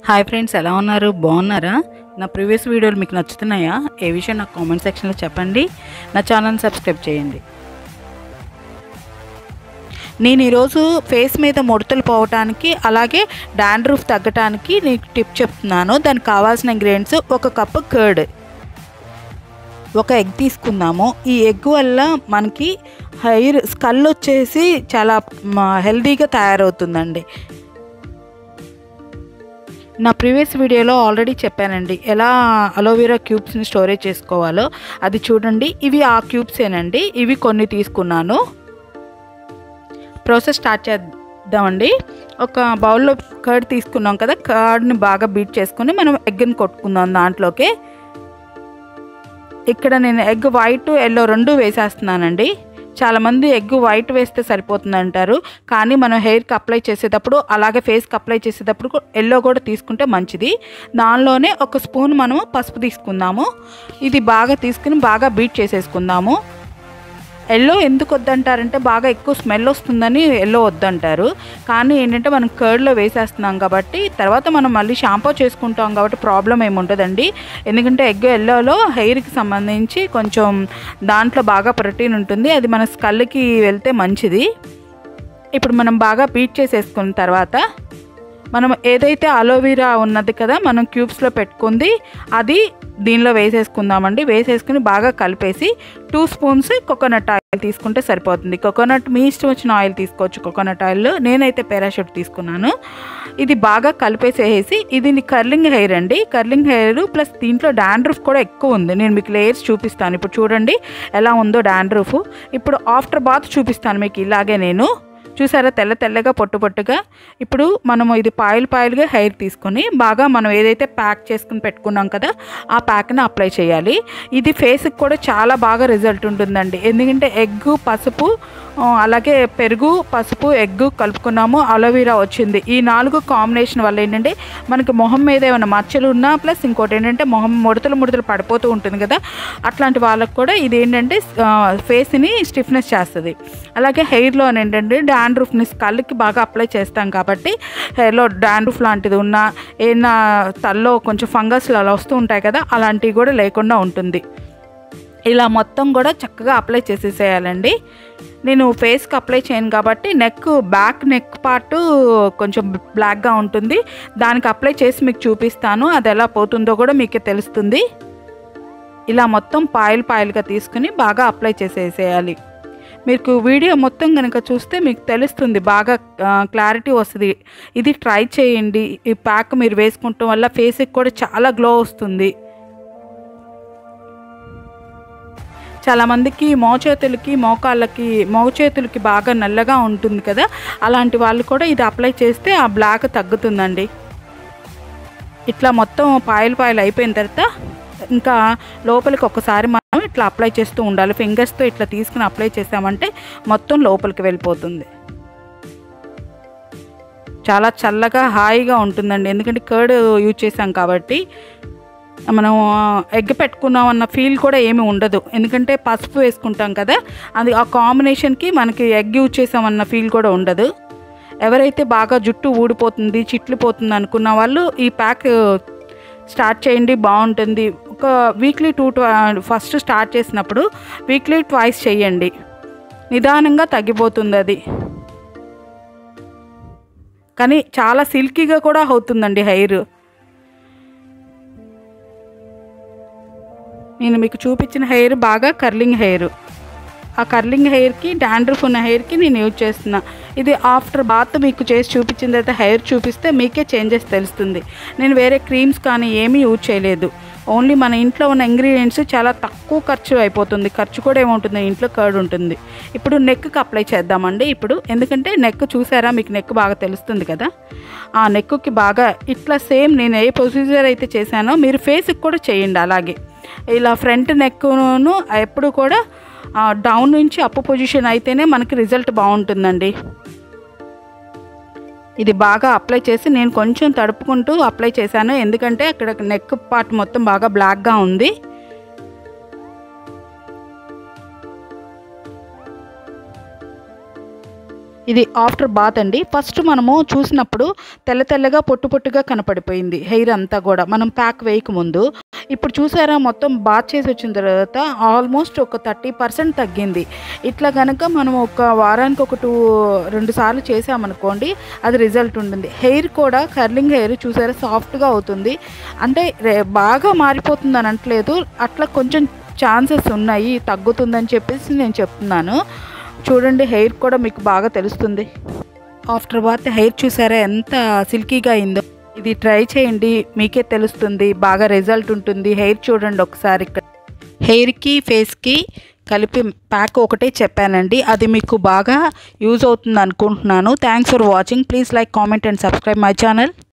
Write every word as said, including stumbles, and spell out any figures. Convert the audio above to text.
Hi friends, ఎలా ఉన్నారు? బాగున్నారా? నా ప్రీవియస్ వీడియోలు మీకు నచ్చుతున్నాయా? ఏ విషయం నాకు కామెంట్ సెక్షన్లో చెప్పండి. నా ఛానల్ని సబ్స్క్రైబ్ చేయండి. నేను ఈరోజు ఫేస్ మీద ముడతలు పోవటానికి అలాగే డాండ్రూఫ్ తగ్గటానికి నీకు టిప్ చెప్తున్నాను. దానికి కావాల్సిన ఇంగ్రీడియంట్స్: ఒక కప్పు కర్డ్, ఒక ఎగ్ తీసుకుందాము. ఈ ఎగ్ వల్ల మనకి హెయిర్ స్కల్ వచ్చేసి చాలా హెల్తీగా తయారవుతుందండి. నా ప్రీవియస్ వీడియోలో ఆల్రెడీ చెప్పానండి ఎలా అలోవెరా క్యూబ్స్ని స్టోరేజ్ చేసుకోవాలో. అది చూడండి. ఇవి ఆ క్యూబ్సేనండి. ఇవి కొన్ని తీసుకున్నాను. ప్రాసెస్ స్టార్ట్ చేద్దామండి. ఒక బౌల్లో కర్డ్ తీసుకున్నాం కదా, కర్డ్ని బాగా బీట్ చేసుకుని మనం ఎగ్ని కొట్టుకుందాం దాంట్లోకి. ఇక్కడ నేను ఎగ్ వైట్ ఎల్లో రెండు వేసేస్తున్నానండి. చాలామంది ఎగ్ వైట్ వేస్తే సరిపోతుంది అంటారు, కానీ మనం హెయిర్కి అప్లై చేసేటప్పుడు అలాగే ఫేస్కి అప్లై చేసేటప్పుడు ఎల్లో కూడా తీసుకుంటే మంచిది. దానిలోనే ఒక స్పూన్ మనము పసుపు తీసుకుందాము. ఇది బాగా తీసుకుని బాగా బీట్ చేసేసుకుందాము. ఎల్లో ఎందుకు వద్దంటారంటే బాగా ఎక్కువ స్మెల్ వస్తుందని ఎల్లో వద్దంటారు, కానీ ఏంటంటే మనం కర్డ్లో వేసేస్తున్నాం కాబట్టి తర్వాత మనం మళ్ళీ షాంపూ చేసుకుంటాం కాబట్టి ప్రాబ్లం ఏమి ఉండదండి. ఎందుకంటే ఎగ్ ఎల్లోలో హెయిర్కి సంబంధించి కొంచెం దాంట్లో బాగా ప్రోటీన్ ఉంటుంది, అది మన స్కల్కి వెళ్తే మంచిది. ఇప్పుడు మనం బాగా బీట్ చేసేసుకున్న తర్వాత మనం ఏదైతే అలోవెరా ఉన్నది కదా మనం క్యూబ్స్లో పెట్టుకుంది, అది దీనిలో వేసేసుకుందామండి. వేసేసుకుని బాగా కలిపేసి టూ స్పూన్స్ కోకోనట్ ఆయిల్ తీసుకుంటే సరిపోతుంది. కోకోనట్ మీ ఇష్టం వచ్చిన ఆయిల్ తీసుకోవచ్చు. కోకోనట్ ఆయిల్ నేనైతే పారాషూట్ తీసుకున్నాను. ఇది బాగా కలిపేసేసి, ఇది కర్లింగ్ హెయిర్ అండి. కర్లింగ్ హెయిర్ ప్లస్ దీంట్లో డాండ్రూఫ్ కూడా ఎక్కువ ఉంది. నేను మీకు లేయర్స్ చూపిస్తాను. ఇప్పుడు చూడండి ఎలా ఉందో డాండ్రూఫ్. ఇప్పుడు ఆఫ్టర్ బాత్ చూపిస్తాను మీకు. ఇలాగే నేను చూసారా, తెల్ల తెల్లగా పొట్టు పొట్టుగా. ఇప్పుడు మనము ఇది పాయిల్ పాయిల్గా హెయిర్ తీసుకొని బాగా మనం ఏదైతే ప్యాక్ చేసుకుని పెట్టుకున్నాం కదా ఆ ప్యాక్ని అప్లై చేయాలి. ఇది ఫేస్కి కూడా చాలా బాగా రిజల్ట్ ఉంటుందండి. ఎందుకంటే ఎగ్, పసుపు, అలాగే పెరుగు, పసుపు, ఎగ్ కలుపుకున్నాము, అలోవెరా వచ్చింది. ఈ నాలుగు కాంబినేషన్ వల్ల ఏంటంటే మనకి మొహం మీద ఏమైనా మచ్చలు ఉన్నా, ప్లస్ ఇంకోటి ఏంటంటే మొహం ముడతలు ముడతలు పడిపోతూ ఉంటుంది కదా, అట్లాంటి వాళ్ళకు కూడా ఇది ఏంటంటే ఫేస్ని స్టిఫ్నెస్ చేస్తుంది. అలాగే హెయిర్లో ఏంటంటే డాండ్రూఫ్ని స్కల్కి బాగా అప్లై చేస్తాం కాబట్టి హెయిర్లో డాండ్రూఫ్ లాంటిది ఉన్నా, ఏదైనా తల్లో కొంచెం ఫంగస్లు అలా వస్తూ ఉంటాయి కదా, అలాంటివి కూడా లేకుండా ఉంటుంది. ఇలా మొత్తం కూడా చక్కగా అప్లై చేసేసేయాలండి. నేను ఫేస్కి అప్లై చేయను కాబట్టి నెక్, బ్యాక్ నెక్ పార్ట్ కొంచెం బ్లాక్గా ఉంటుంది. దానికి అప్లై చేసి మీకు చూపిస్తాను. అది ఎలా పోతుందో కూడా మీకే తెలుస్తుంది. ఇలా మొత్తం పాయిల్ పాయిల్గా తీసుకుని బాగా అప్లై చేసేసేయాలి. మీకు వీడియో మొత్తం కనుక చూస్తే మీకు తెలుస్తుంది, బాగా క్లారిటీ వస్తుంది. ఇది ట్రై చేయండి. ఈ ప్యాక్ మీరు వేసుకుంటాం వల్ల ఫేస్కి కూడా చాలా గ్లో వస్తుంది. చాలామందికి మోచేతులకి, మోకాళ్ళకి, మోచేతులకి బాగా నల్లగా ఉంటుంది కదా, అలాంటి వాళ్ళు కూడా ఇది అప్లై చేస్తే ఆ బ్లాక్ తగ్గుతుందండి. ఇట్లా మొత్తం పాయిల్ పాయిల్ అయిపోయిన తర్వాత ఇంకా లోపలికి ఒకసారి మనం ఇట్లా అప్లై చేస్తూ ఉండాలి. ఫింగర్స్తో ఇట్లా తీసుకుని అప్లై చేసామంటే మొత్తం లోపలికి వెళ్ళిపోతుంది. చాలా చల్లగా హాయిగా ఉంటుందండి. ఎందుకంటే కర్డ్ యూజ్ చేసాం కాబట్టి మనం ఎగ్ పెట్టుకున్నామన్న ఫీల్ కూడా ఏమీ ఉండదు. ఎందుకంటే పసుపు వేసుకుంటాం కదా, అది ఆ కాంబినేషన్కి మనకి ఎగ్ యూజ్ చేసామన్న ఫీల్ కూడా ఉండదు. ఎవరైతే బాగా జుట్టు ఊడిపోతుంది, చిట్లిపోతుంది అనుకున్న వాళ్ళు ఈ ప్యాక్ స్టార్ట్ చేయండి, బాగుంటుంది. ఒక వీక్లీ టూ ఫస్ట్ స్టార్ట్ చేసినప్పుడు వీక్లీ ట్వైస్ చేయండి, నిదానంగా తగ్గిపోతుంది అది. కానీ చాలా సిల్కీగా కూడా అవుతుందండి హెయిర్. నేను మీకు చూపించిన హెయిర్ బాగా కర్లింగ్ హెయిర్. ఆ కర్లింగ్ హెయిర్కి, డాండ్రఫ్ ఉన్న హెయిర్కి నేను యూజ్ చేస్తున్నా. ఇది ఆఫ్టర్ బాత్ మీకు చేసి చూపించిన తర్వాత హెయిర్ చూపిస్తే మీకే చేంజెస్ తెలుస్తుంది. నేను వేరే క్రీమ్స్ కానీ ఏమీ యూజ్ చేయలేదు. ఓన్లీ మన ఇంట్లో ఉన్న ఇంగ్రీడియంట్స్, చాలా తక్కువ ఖర్చు అయిపోతుంది. ఖర్చు కూడా ఏముంటుంది, ఇంట్లో కర్డ్ ఉంటుంది. ఇప్పుడు నెక్కి అప్లై చేద్దామండి. ఇప్పుడు ఎందుకంటే నెక్ చూసారా, మీకు నెక్ బాగా తెలుస్తుంది కదా, ఆ నెక్కి బాగా ఇట్లా సేమ్ నేను ఏ ప్రొసీజర్ అయితే చేశానో మీరు ఫేస్కి కూడా చేయండి అలాగే. ఇలా ఫ్రంట్ నెక్ను ఎప్పుడు కూడా డౌన్ నుంచి అప్ పొజిషన్ అయితేనే మనకి రిజల్ట్ బాగుంటుందండి. ఇది బాగా అప్లై చేసి నేను కొంచెం తడుపుకుంటూ అప్లై చేశాను, ఎందుకంటే అక్కడ నెక్ పార్ట్ మొత్తం బాగా బ్లాక్గా ఉంది. ఇది ఆఫ్టర్ బాత్ అండి. ఫస్ట్ మనము చూసినప్పుడు తెల్ల తెల్లగా పొట్టు పొట్టుగా కనపడిపోయింది హెయిర్ అంతా కూడా మనం ప్యాక్ వేయకముందు. ఇప్పుడు చూసారా మొత్తం బాత్ చేసి వచ్చిన తర్వాత ఆల్మోస్ట్ ఒక థర్టీ పర్సెంట్ తగ్గింది. ఇట్లా కనుక మనం ఒక వారానికి ఒక టూ రెండు సార్లు చేసామనుకోండి అది రిజల్ట్ ఉంటుంది. హెయిర్ కూడా కర్లింగ్ హెయిర్ చూసారా సాఫ్ట్గా అవుతుంది. అంటే బాగా మారిపోతుంది అని అనట్లేదు, అట్లా కొంచెం ఛాన్సెస్ ఉన్నాయి తగ్గుతుందని చెప్పేసి నేను చెప్తున్నాను. చూడండి హెయిర్ కూడా మీకు బాగా తెలుస్తుంది. ఆఫ్టర్ బాత్ హెయిర్ చూసారా ఎంత సిల్కీగా అయిందో. ఇది ట్రై చేయండి, మీకే తెలుస్తుంది, బాగా రిజల్ట్ ఉంటుంది. హెయిర్ చూడండి ఒకసారి. ఇక్కడ హెయిర్కి ఫేస్కి కలిపి ప్యాక్ ఒకటే చెప్పానండి, అది మీకు బాగా యూజ్ అవుతుంది అనుకుంటున్నాను. Thanks for watching. Please like, comment and subscribe my channel.